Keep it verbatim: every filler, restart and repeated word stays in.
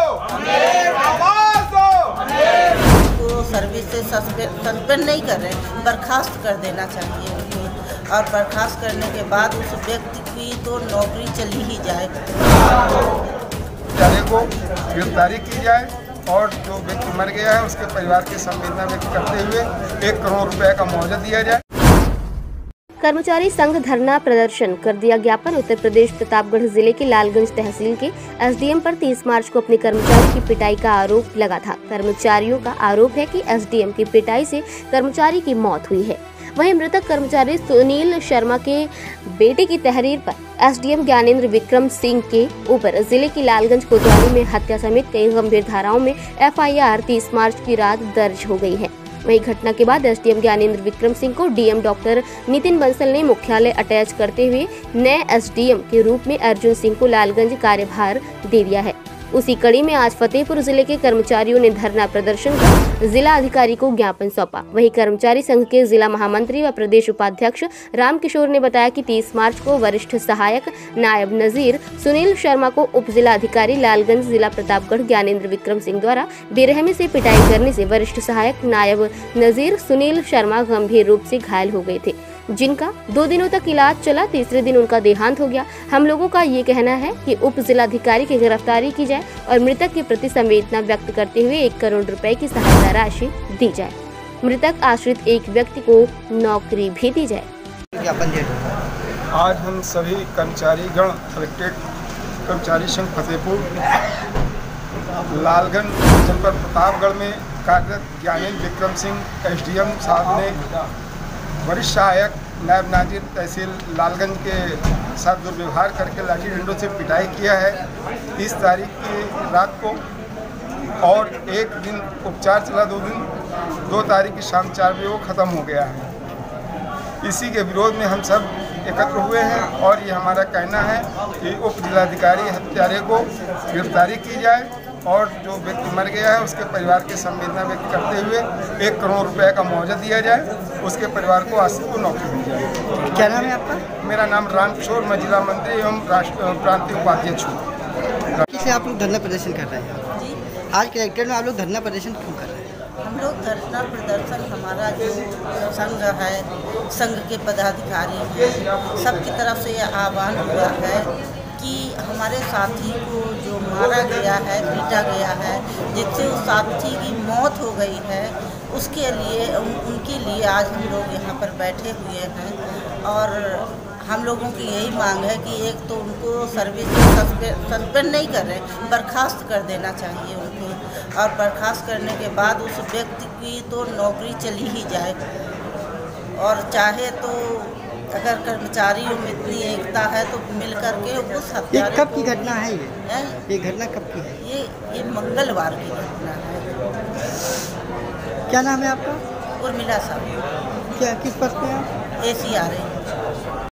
आवाज दो। वो सर्विस से सस्पेंड नहीं कर रहे, बर्खास्त कर देना चाहिए उनको, और बर्खास्त करने के बाद उस व्यक्ति की तो नौकरी चली ही जाए। बेचारे को गिरफ्तारी की जाए और जो व्यक्ति मर गया है उसके परिवार की संवेदना व्यक्त करते हुए एक करोड़ रुपए का मुआवजा दिया जाए। कर्मचारी संघ धरना प्रदर्शन कर दिया ज्ञापन। उत्तर प्रदेश प्रतापगढ़ जिले के लालगंज तहसील के एसडीएम पर तीस मार्च को अपने कर्मचारी की पिटाई का आरोप लगा था। कर्मचारियों का आरोप है कि एसडीएम की पिटाई से कर्मचारी की मौत हुई है। वहीं मृतक कर्मचारी सुनील शर्मा के बेटे की तहरीर पर एसडीएम ज्ञानेंद्र विक्रम सिंह के ऊपर जिले की लालगंज कोतवाली में हत्या समेत कई गंभीर धाराओं में एफआईआर तीस मार्च की रात दर्ज हो गई है। वहीं घटना के बाद एसडीएम ज्ञानेंद्र विक्रम सिंह को डीएम डॉक्टर नितिन बंसल ने मुख्यालय अटैच करते हुए नए एसडीएम के रूप में अर्जुन सिंह को लालगंज कार्यभार दे दिया है। उसी कड़ी में आज फतेहपुर जिले के कर्मचारियों ने धरना प्रदर्शन कर जिला अधिकारी को ज्ञापन सौंपा। वहीं कर्मचारी संघ के जिला महामंत्री व प्रदेश उपाध्यक्ष रामकिशोर ने बताया कि तीस मार्च को वरिष्ठ सहायक नायब नजीर सुनील शर्मा को उप जिला अधिकारी लालगंज जिला प्रतापगढ़ ज्ञानेंद्र विक्रम सिंह द्वारा बेरहमी से पिटाई करने से वरिष्ठ सहायक नायब नजीर सुनील शर्मा गंभीर रूप से घायल हो गए थे, जिनका दो दिनों तक इलाज चला। तीसरे दिन उनका देहांत हो गया। हम लोगों का ये कहना है कि उप जिलाधिकारी की गिरफ्तारी की जाए और मृतक के प्रति संवेदना व्यक्त करते हुए एक करोड़ रुपए की सहायता राशि दी जाए। मृतक आश्रित एक व्यक्ति को नौकरी भी दी जाए। आज हम सभी कर्मचारी गण कलेक्टेड कर्मचारी संघ फतेहपुर लालगंज जनपद प्रतापगढ़ में कार्यरत ज्ञानेंद्र विक्रम सिंह एसडीएम साहब ने वरिष्ठ सहायक नायब नाजिर तहसील लालगंज के साथ दुर्व्यवहार करके लाठी डंडों से पिटाई किया है तीस तारीख की रात को, और एक दिन उपचार चला, दो दिन दो तारीख की शाम चार बजे वो ख़त्म हो गया है। इसी के विरोध में हम सब एकत्र हुए हैं और ये हमारा कहना है कि उप जिलाधिकारी हत्यारे को गिरफ्तारी की जाए और जो व्यक्ति मर गया है उसके परिवार की संवेदना व्यक्त करते हुए एक करोड़ रुपए का मुआवजा दिया जाए, उसके परिवार को आश्रित को नौकरी दी जाए। क्या नाम है आपका? मेरा नाम रामकिशोर, मैं जिला मंत्री एवं राष्ट्र प्रांतीय उपाध्यक्ष हूँ। किसे आप लोग धरना प्रदर्शन कर रहे हैं? जी, आज कलेक्ट्रेट में आप लोग धरना प्रदर्शन क्यों कर रहे हैं? हम लोग धरना प्रदर्शन, हमारा जो संघ है, संघ के पदाधिकारी हैं, सबकी तरफ से यह आह्वान हुआ है कि हमारे साथी को जो मारा गया है, पीटा गया है, जिससे उस साथी की मौत हो गई है, उसके लिए उन, उनके लिए आज हम लोग यहाँ पर बैठे हुए हैं। और हम लोगों की यही मांग है कि एक तो उनको सर्विस से सस्पेंड नहीं कर रहे, बर्खास्त कर देना चाहिए उनको, और बर्खास्त करने के बाद उस व्यक्ति की तो नौकरी चली ही जाए। और चाहे तो अगर कर्मचारियों में इतनी एकता है तो मिल करके उस हत्यारे कब की घटना है ये है? ये घटना कब की है? ये ये मंगलवार की घटना है। क्या नाम है आपका? उर्मिला साहब। क्या किस पद पे हैं आप? A C R A.